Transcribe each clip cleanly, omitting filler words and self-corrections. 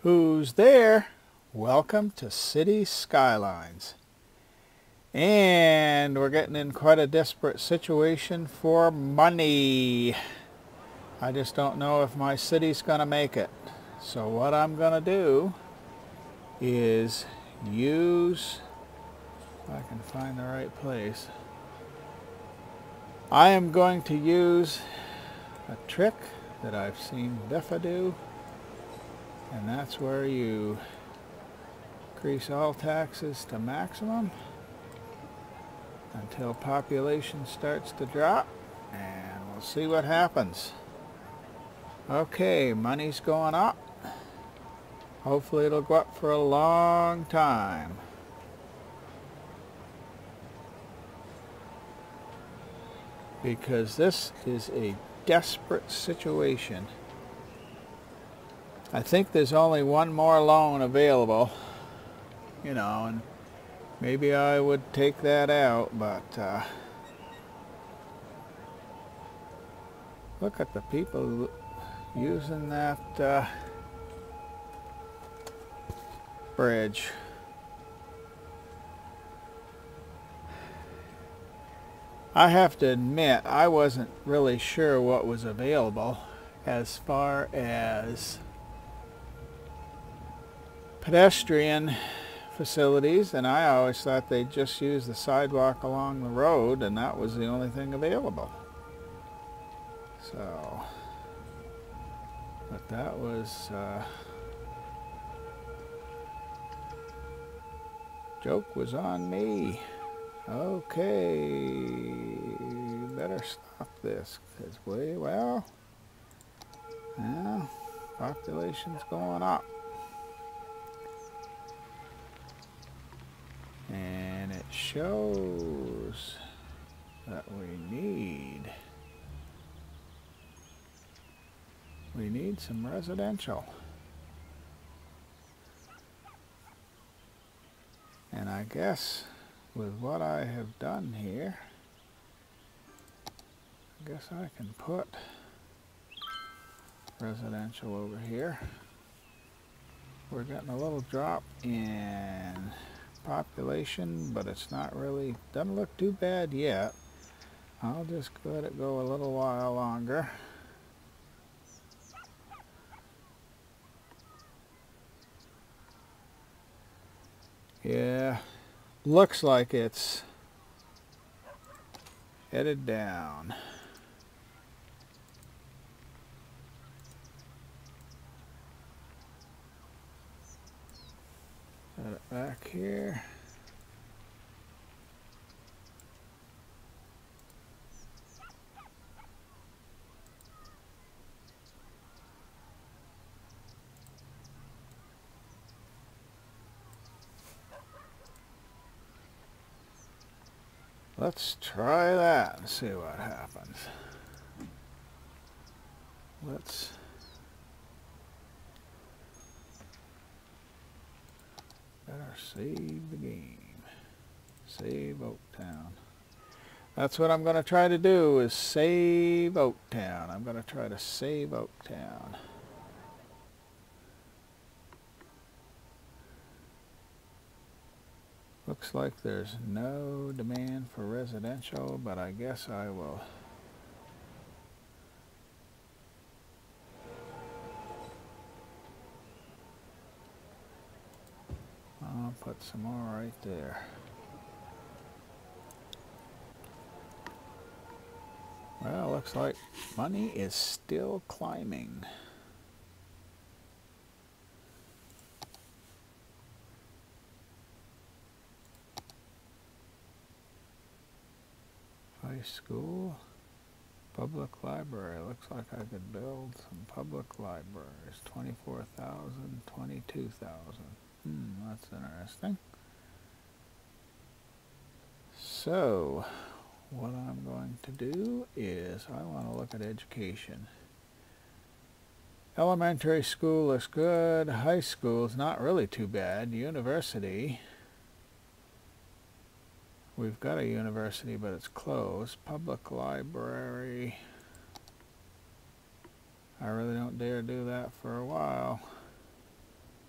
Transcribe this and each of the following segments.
Who's there? Welcome to City Skylines. And we're getting in quite a desperate situation for money. I just don't know if my city's going to make it. So what I'm going to do is use, if I can find the right place, I am going to use a trick that I've seen Biffa do. And that's where you increase all taxes to maximum until population starts to drop, and we'll see what happens. Okay, money's going up. Hopefully it'll go up for a long time. Because this is a desperate situation. I think there's only one more loan available, and maybe I would take that out, but look at the people using that bridge. I have to admit, I wasn't really sure what was available as far as pedestrian facilities, and I always thought they'd just use the sidewalk along the road, and that was the only thing available. So, but that was joke was on me. Okay, better stop this, because population's going up. And it shows that we need some residential. And I guess with what I have done here, I guess I can put residential over here. We're getting a little drop in population, but it's not really, doesn't look too bad yet. I'll just let it go a little while longer. Yeah, looks like it's headed down. Set it back here. Let's try that and see what happens. Let's better save the game. Save Oaktown. That's what I'm going to try to do, is save Oaktown. I'm going to try to save Oaktown. Looks like there's no demand for residential, but I guess I will I'll put some more right there. Well, looks like money is still climbing. High school, public library. Looks like I could build some public libraries. 24,000, 22,000. That's interesting. So, what I'm going to do is I want to look at education. Elementary school looks good. High school is not really too bad. University, we've got a university, but it's closed. Public library, I really don't dare do that for a while.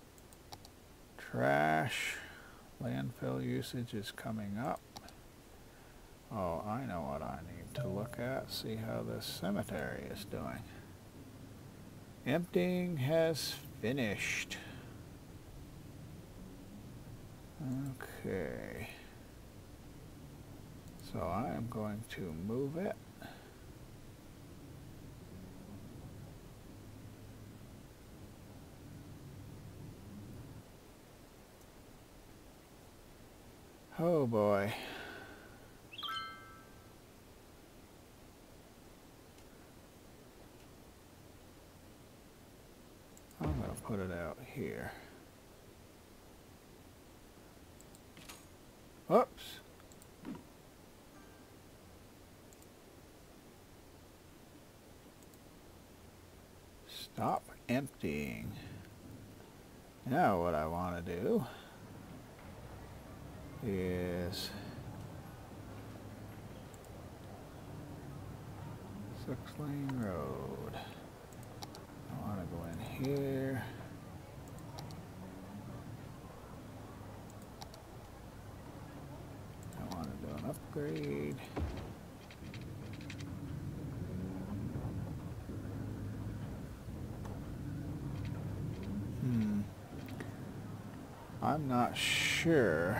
Trash. Landfill usage is coming up. Oh, I know what I need to look at. See how this cemetery is doing. Emptying has finished. Okay. So I am going to move it. Oh boy. I'm going to put it out here. Oops. Stop emptying. Now what I want to do is 6-lane road. I want to go in here. I want to do an upgrade. I'm not sure.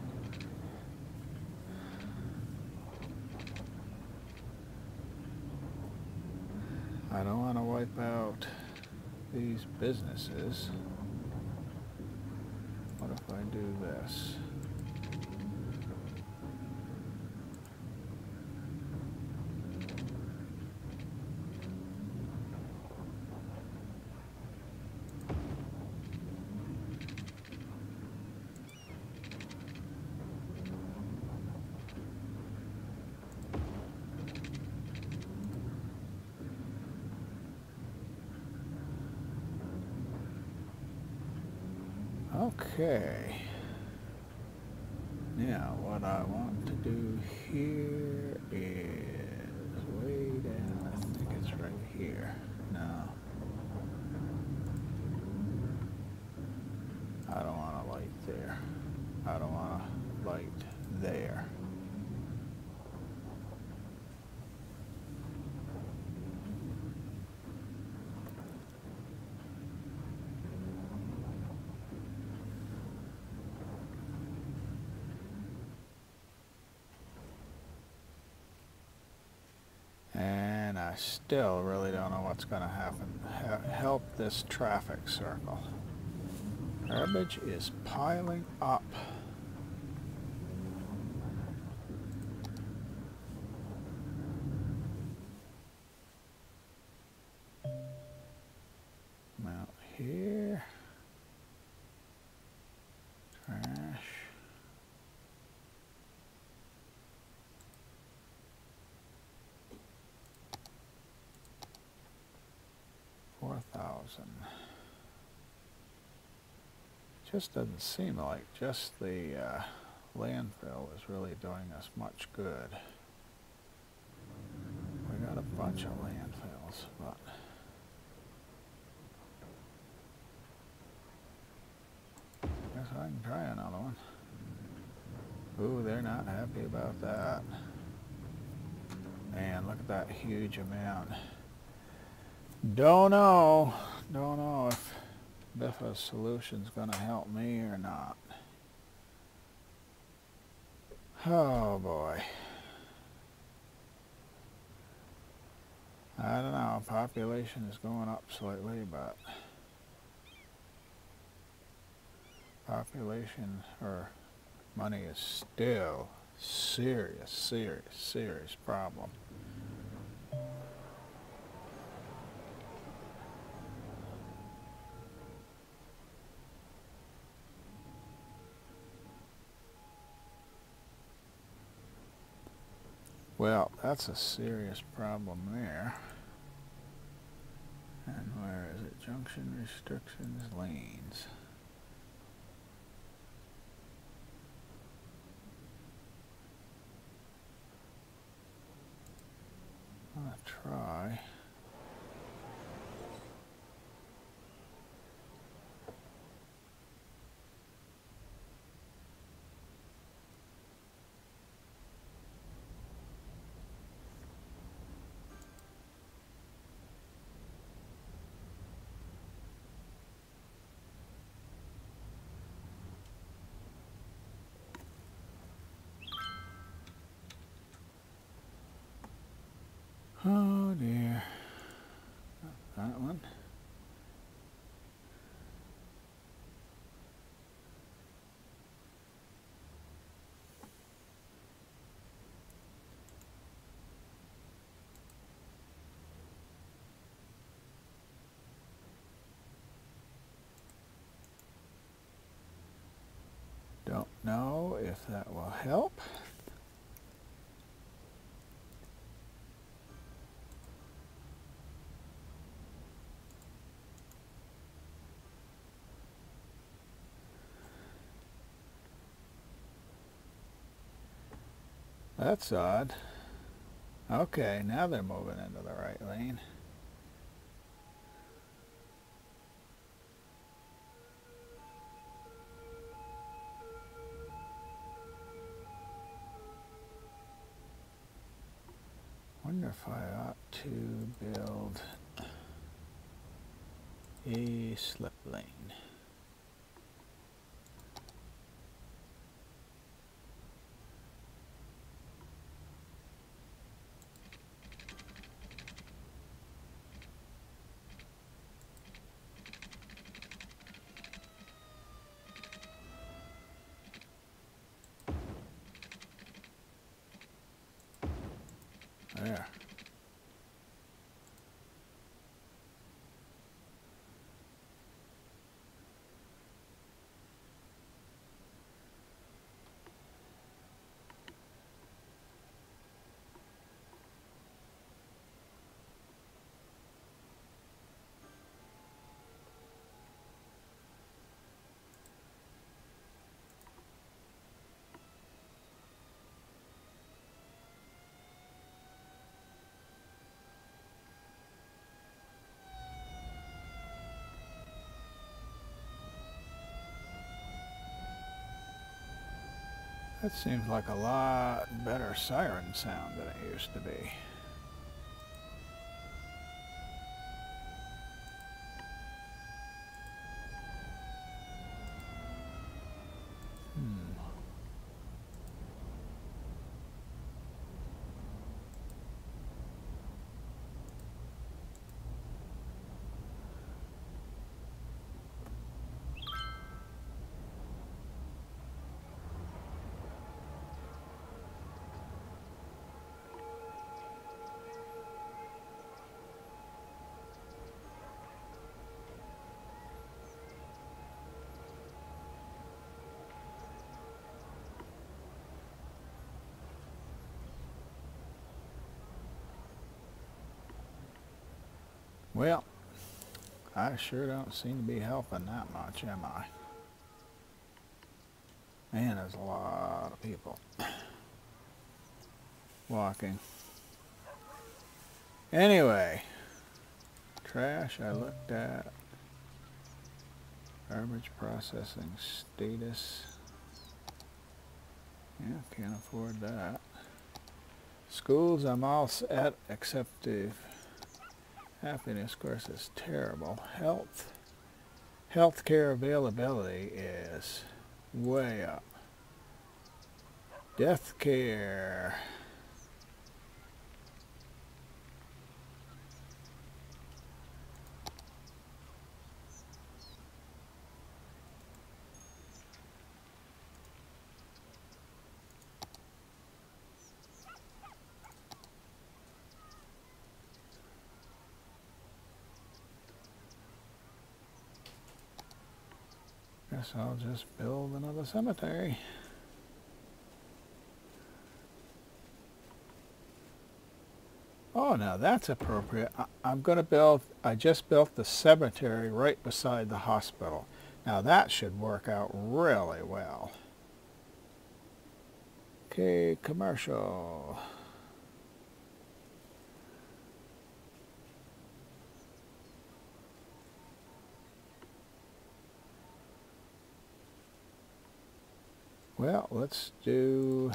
I don't want to wipe out these businesses. What if I do this? Okay. Now what I want to do here is way down. I think it's right here. No. I don't want a light there. I don't want a light there. And I still really don't know what's going to happen. Help this traffic circle. Garbage is piling up. Out here. Trash. Just doesn't seem like just the landfill is really doing us much good. We got a bunch of landfills, but guess I can try another one. Ooh, they're not happy about that. Man, look at that huge amount. Don't know if Biffa's solution's gonna help me or not. Oh boy. I don't know, population is going up slightly, but population or money is still serious problem. Well, that's a serious problem there. And where is it? Junction restrictions, lanes. I'm gonna try. Oh dear. That one. Don't know if that will help. That's odd. Okay, now they're moving into the right lane. Wonder if I ought to build a slip lane. There. That seems like a lot better siren sound than it used to be. Well, I sure don't seem to be helping that much, am I? Man, there's a lot of people walking. Anyway, trash I looked at. Garbage processing status. Yeah, can't afford that. Schools I'm all set except the happiness course is terrible. Healthcare availability is way up. Death care. Guess I'll just build another cemetery. Oh, now that's appropriate. I'm going to build, I just built the cemetery right beside the hospital. Now that should work out really well. Okay, commercial. Well, let's do...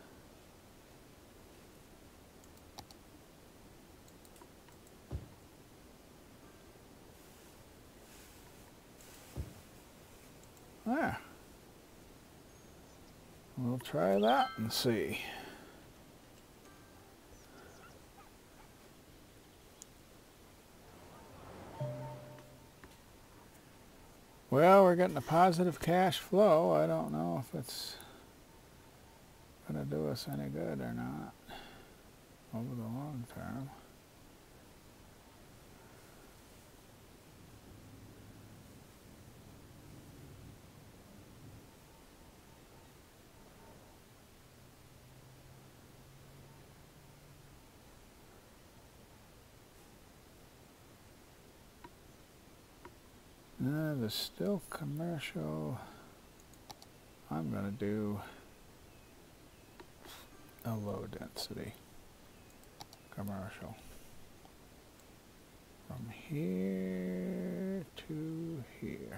Ah. We'll try that and see. Well, we're getting a positive cash flow. I don't know if it's going to do us any good or not over the long term. There's still commercial. I'm going to do a low density commercial from here to here.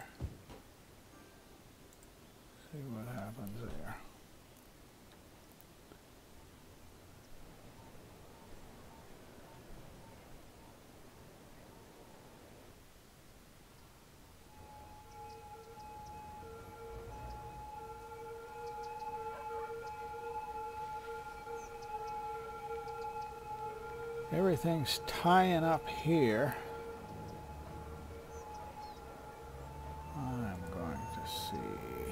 See what happens there. Everything's tying up here. I'm going to see.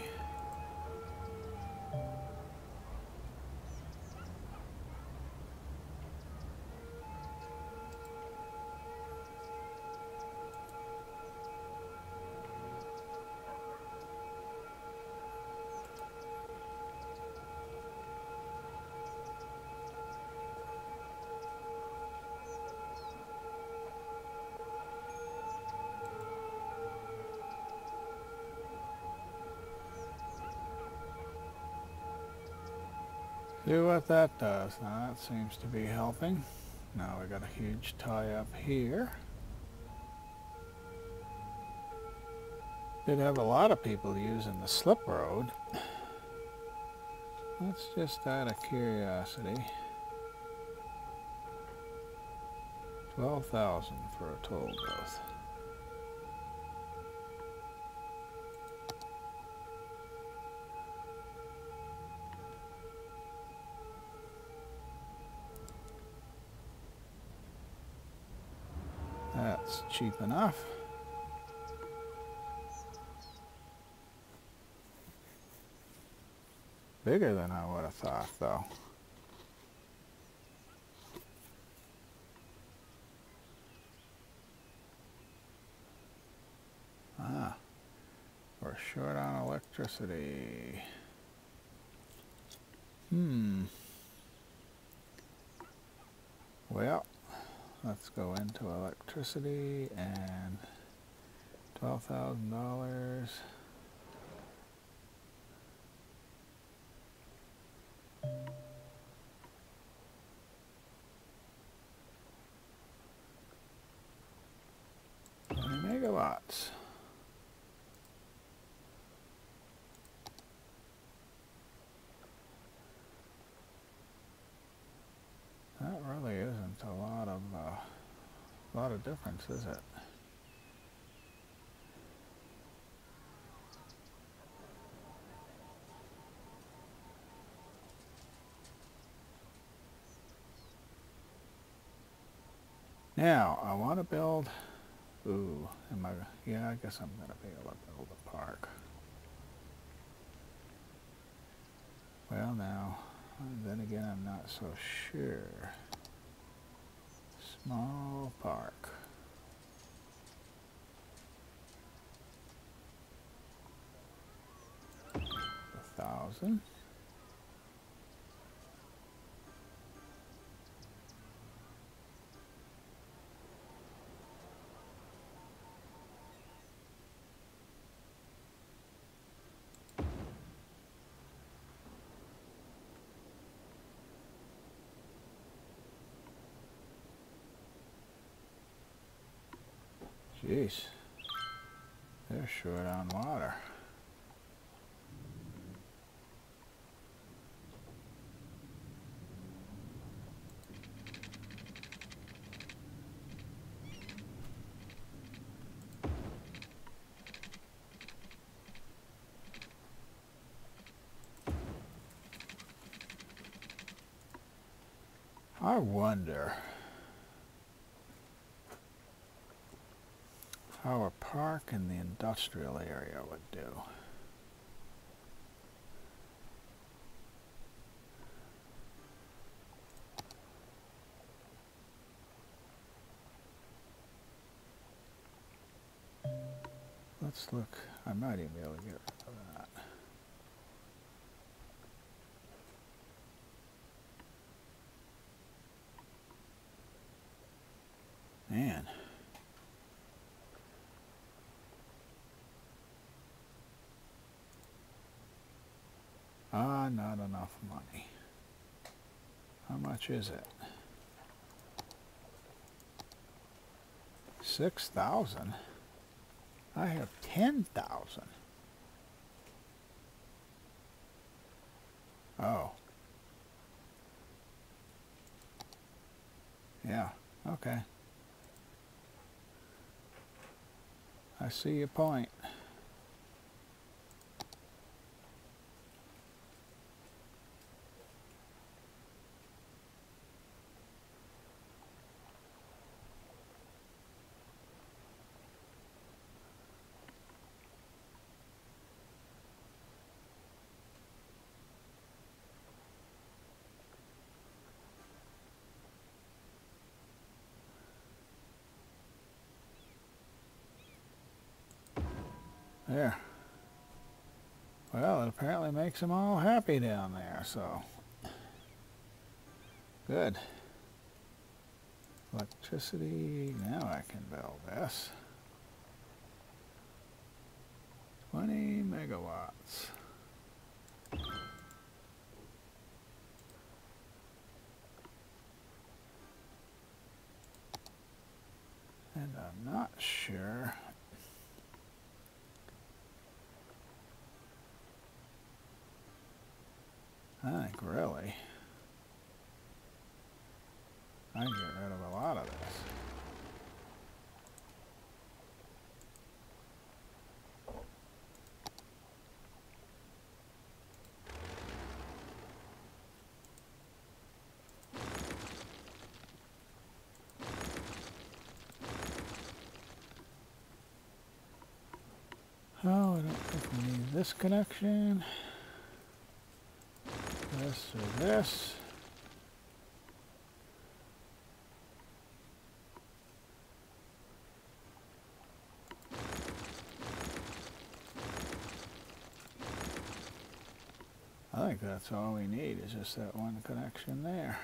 See what that does. Now that seems to be helping. Now we got a huge tie up here. Did have a lot of people using the slip road. That's just out of curiosity. 12,000 for a toll booth. That's cheap enough. Bigger than I would have thought, though. Ah, we're short on electricity. Well, let's go into electricity and $12,000. Megawatts. That really isn't a lot of difference, is it? Now I want to build. Ooh, yeah, I guess I'm going to be able to build a park. Well, now, then again, I'm not so sure. Small park. $1,000. Jeez, they're short on water. I wonder how a park in the industrial area would do. Let's look. I might even be able to get rid of that. Man. Not enough money. How much is it? 6,000? I have 10,000. Oh. Yeah, okay. I see your point. There. Well, it apparently makes them all happy down there, so. Good. Electricity, now I can build this. 20 megawatts. And I'm not sure. I think really I can get rid of a lot of this. Oh, I don't think we need this connection. This or this. I think that's all we need is just that one connection there.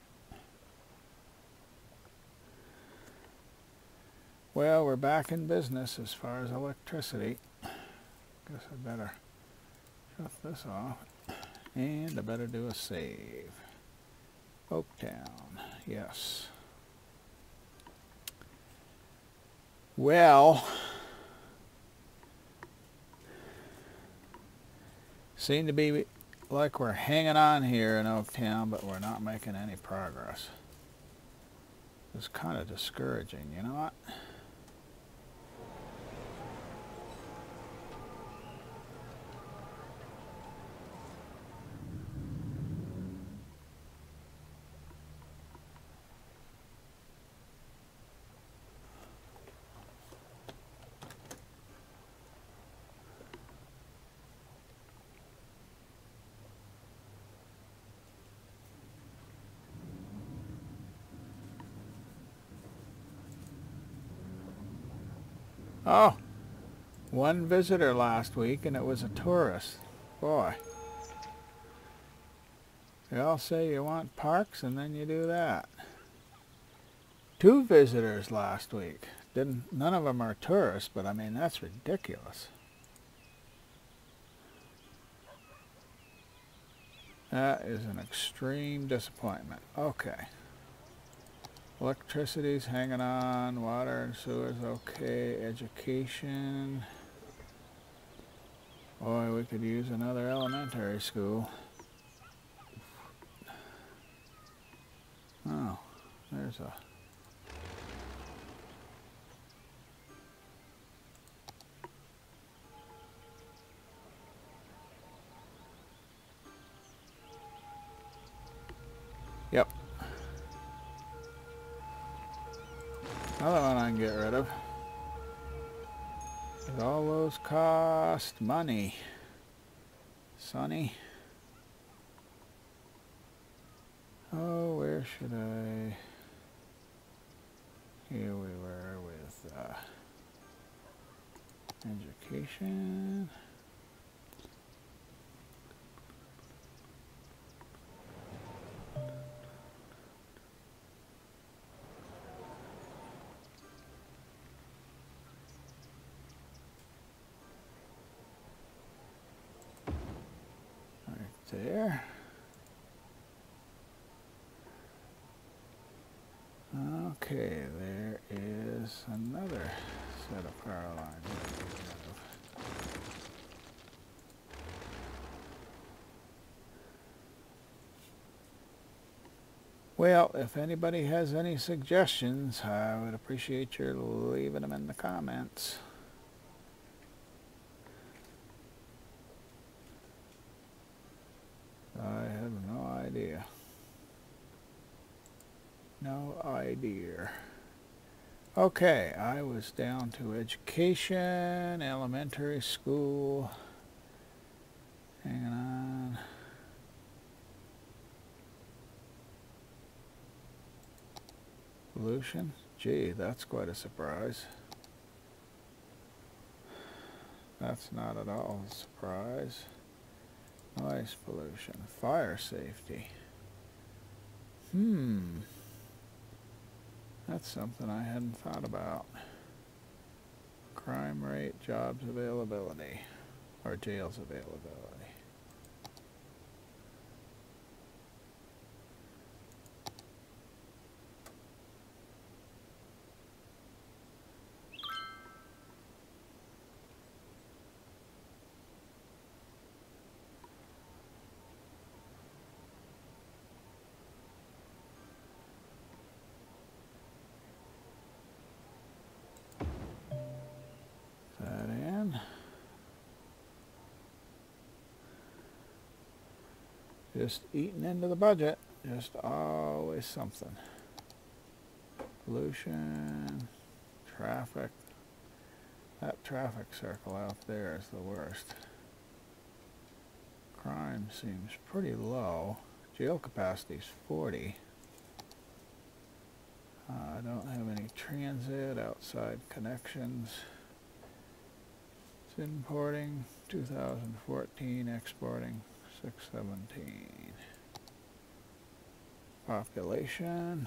Well, we're back in business as far as electricity. Guess I better shut this off. And I better do a save. Oaktown, yes. Well, seem to be like we're hanging on here in Oaktown, but we're not making any progress. It's kind of discouraging, you know what? Oh, one visitor last week, and it was a tourist. Boy. They all say you want parks, and then you do that. 2 visitors last week. None of them are tourists, but I mean, that's ridiculous. That is an extreme disappointment. Okay. Electricity's hanging on, water and sewer's okay, education. Boy, we could use another elementary school. Oh, there's a... Yep. Another one I can get rid of. But all those cost money. Sonny. Oh, where should I? Here we were with education. Right there. Okay, there is another set of power lines. Well, if anybody has any suggestions, I would appreciate your leaving them in the comments. I have no idea. No idea. Okay, I was down to education, elementary school. Hang on. Pollution? Gee, that's quite a surprise. That's not at all a surprise. Noise pollution. Fire safety. That's something I hadn't thought about. Crime rate, jobs availability, or jails availability. That in. Just eating into the budget. Just always something. Pollution, traffic. That traffic circle out there is the worst. Crime seems pretty low. Jail capacity is 40. I don't have any transit, outside connections. It's importing, 2014, exporting, 617. Population.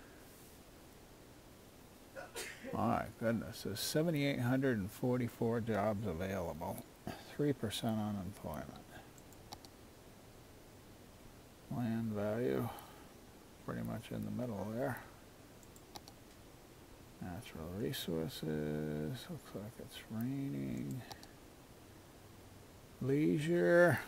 My goodness, there's 7,844 jobs available, 3% unemployment. Land value, pretty much in the middle there. Natural resources, looks like it's raining. Leisure,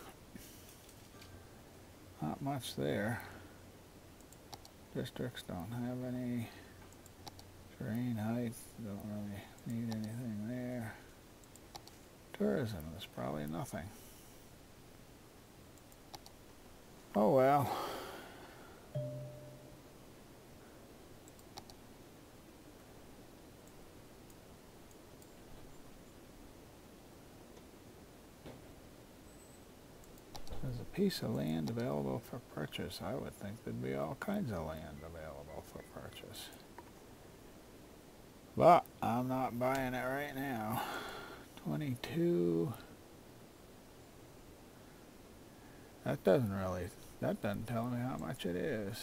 not much there. Districts don't have any. Terrain height, don't really need anything there. Tourism is probably nothing. Oh well. There's a piece of land available for purchase. I would think there'd be all kinds of land available for purchase. But I'm not buying it right now. 22. That doesn't tell me how much it is.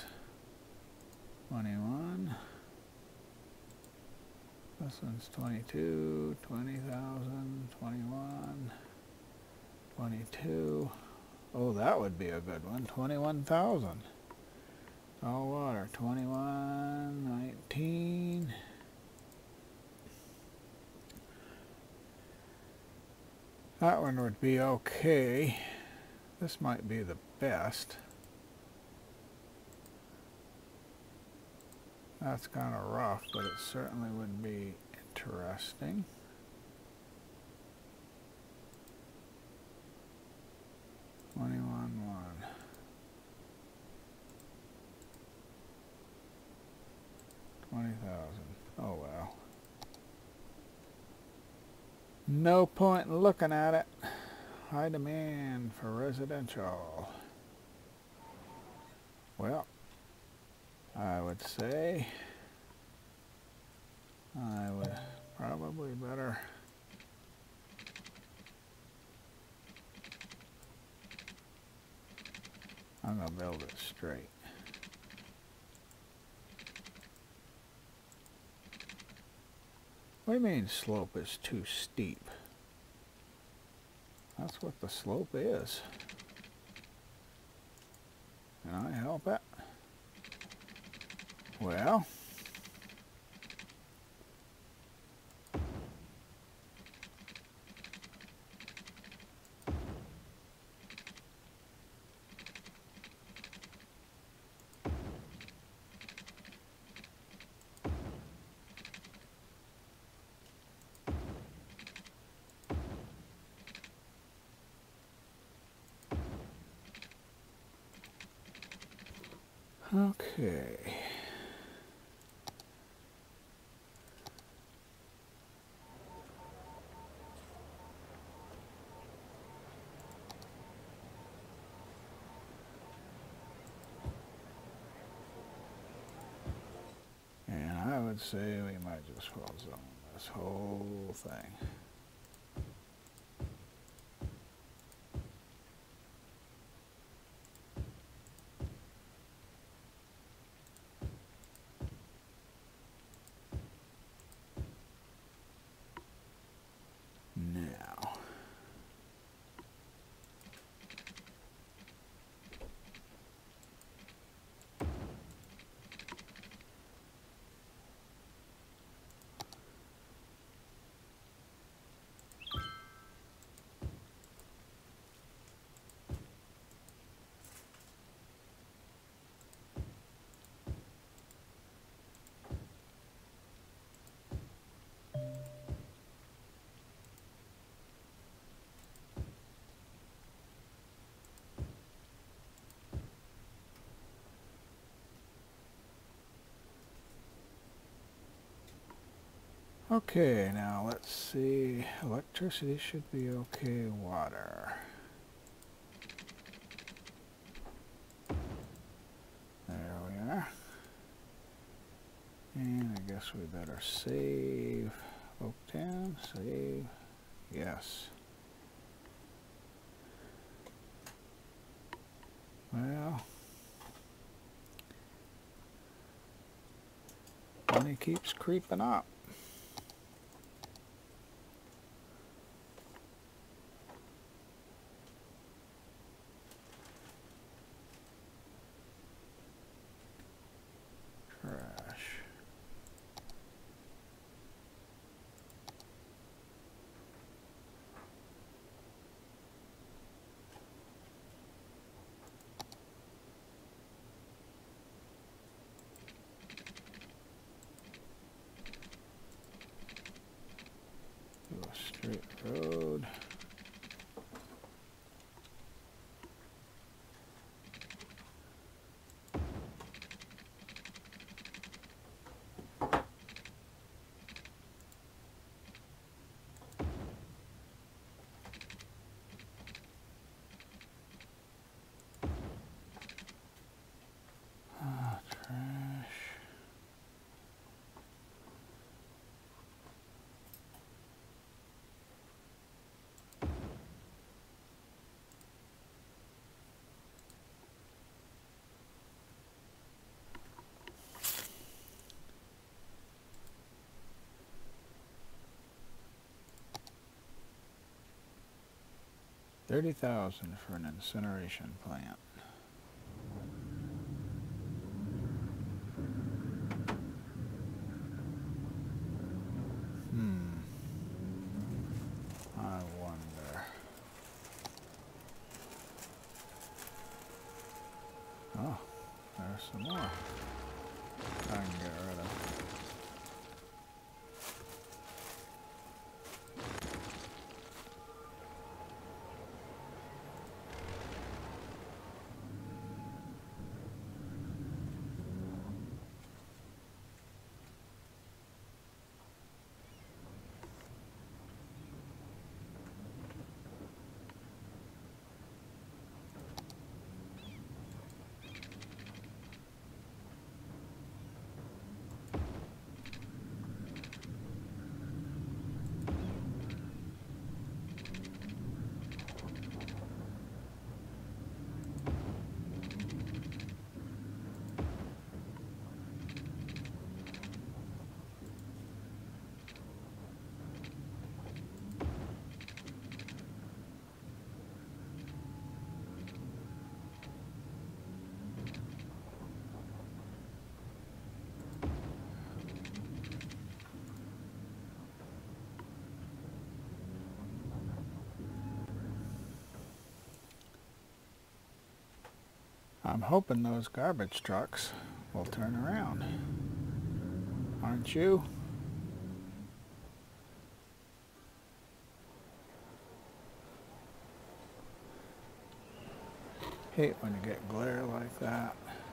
21. This one's 22, 20,000, 21, 22. Oh, that would be a good one. 21,000. All water. 21, 19. That one would be okay. This might be the best. That's kind of rough, but it certainly would be interesting. $21,100. 20,000. Oh well. No point in looking at it. High demand for residential. Well, I would say I would probably better I'm going to build it straight. What do you mean slope is too steep? That's what the slope is. Can I help it? Well, okay. And I would say we might just well zone this whole thing. Now, okay, now let's see. Electricity should be okay. Water. There we are. And I guess we better save Oaktown. Save. Yes. Well, money keeps creeping up. Trash. Do a straight road. Trash. $30,000 for an incineration plant. I wonder. Oh, there's some more I can get rid of. I'm hoping those garbage trucks will turn around. Aren't you? Hate when you get glare like that.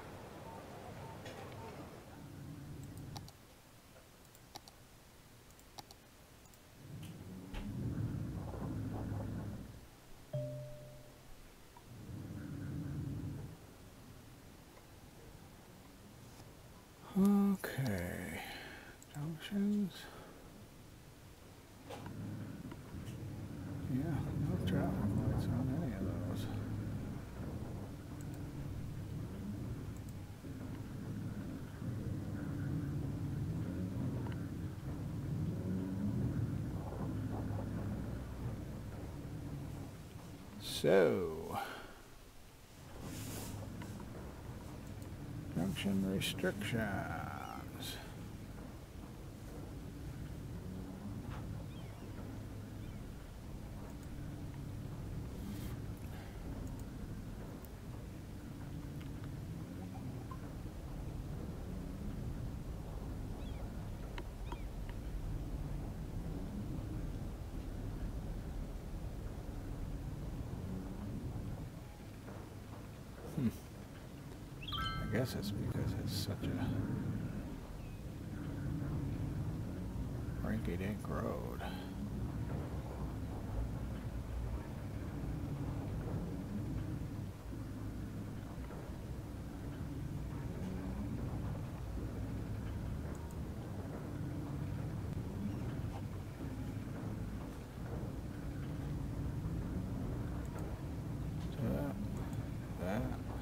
Okay, junctions. Yeah, no traffic lights on any of those. So, junction restrictions. I guess it's because it's such a rinky-dink road. That.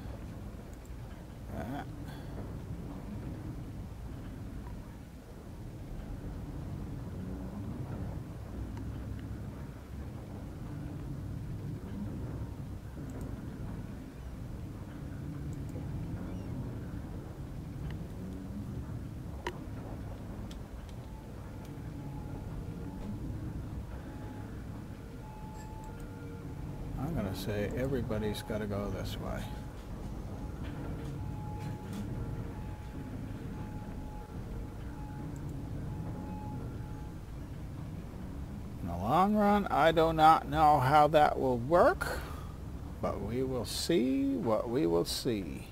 I'm going to say everybody's got to go this way. In the long run, I do not know how that will work, but we will see what we will see.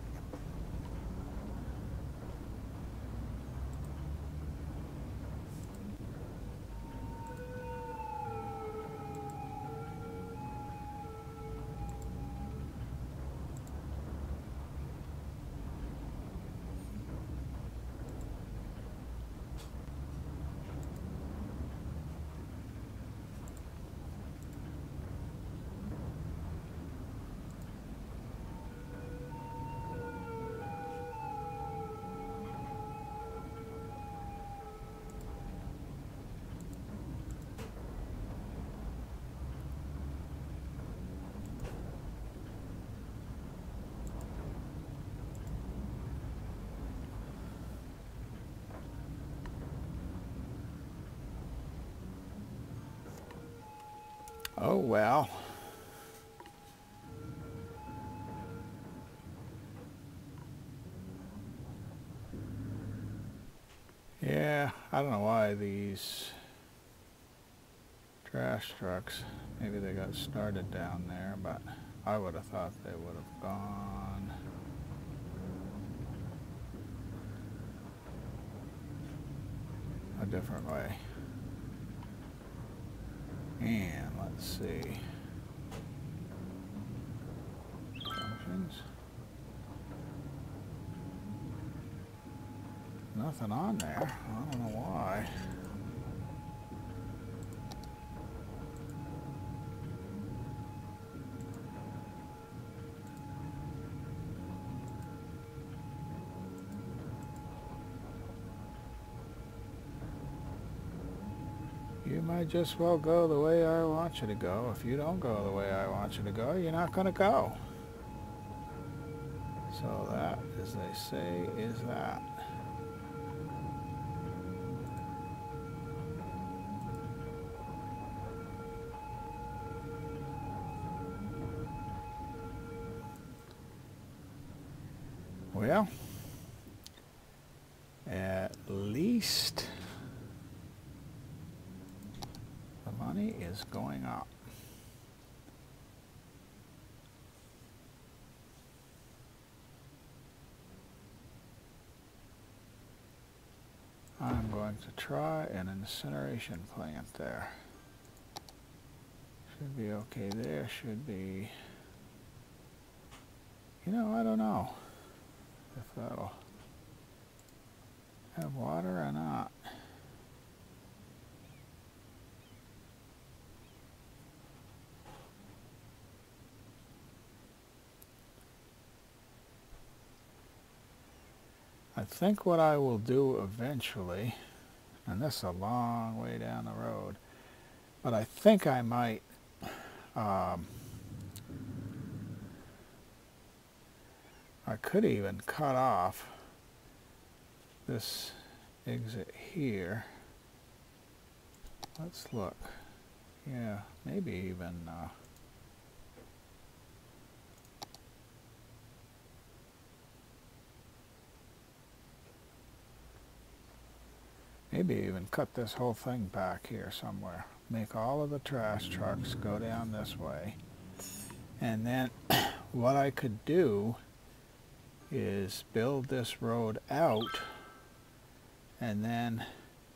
Oh well. Yeah, I don't know why these trash trucks, maybe they got started down there, but I would have thought they would have gone a different way. And let's see. Junctions. Nothing on there. I don't know why. You might just well go the way I want you to go. If you don't go the way I want you to go, you're not going to go. So that, as they say, is that. Well, at least the money is going up. I'm going to try an incineration plant there. Should be okay there, should be... You know, I don't know if that'll have water or not. I think what I will do eventually, and this is a long way down the road, but I think I might I could even cut off this exit here. Let's look. Yeah, maybe even cut this whole thing back here somewhere. Make all of the trash trucks go down this way. And then what I could do is build this road out and then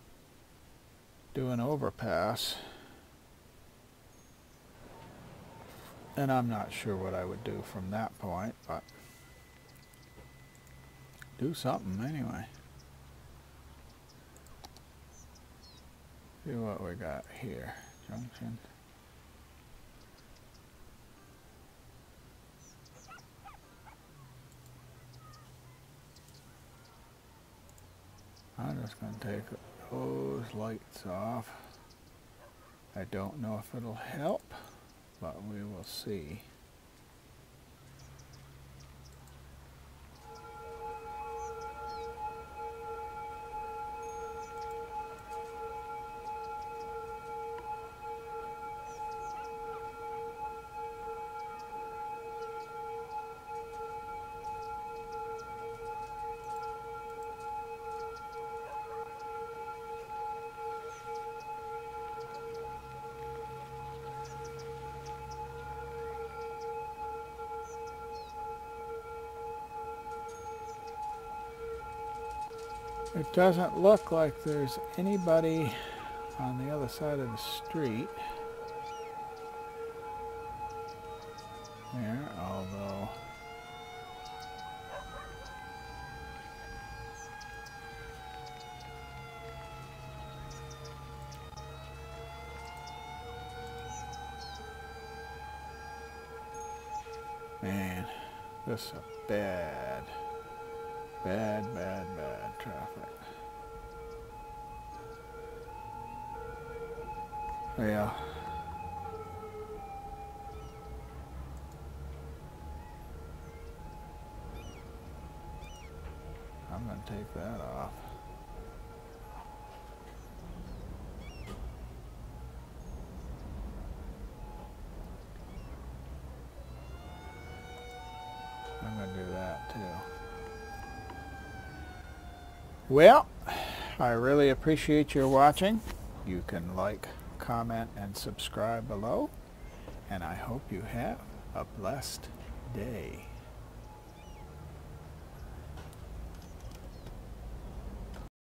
do an overpass. And I'm not sure what I would do from that point, but do something anyway. See what we got here. Junction. I'm just going to take those lights off. I don't know if it'll help, but we will see. It doesn't look like there's anybody on the other side of the street there, although man, this is a bad traffic. Yeah. I'm going to take that off. I'm going to do that too. Well, I really appreciate your watching. You can like, comment, and subscribe below. And I hope you have a blessed day.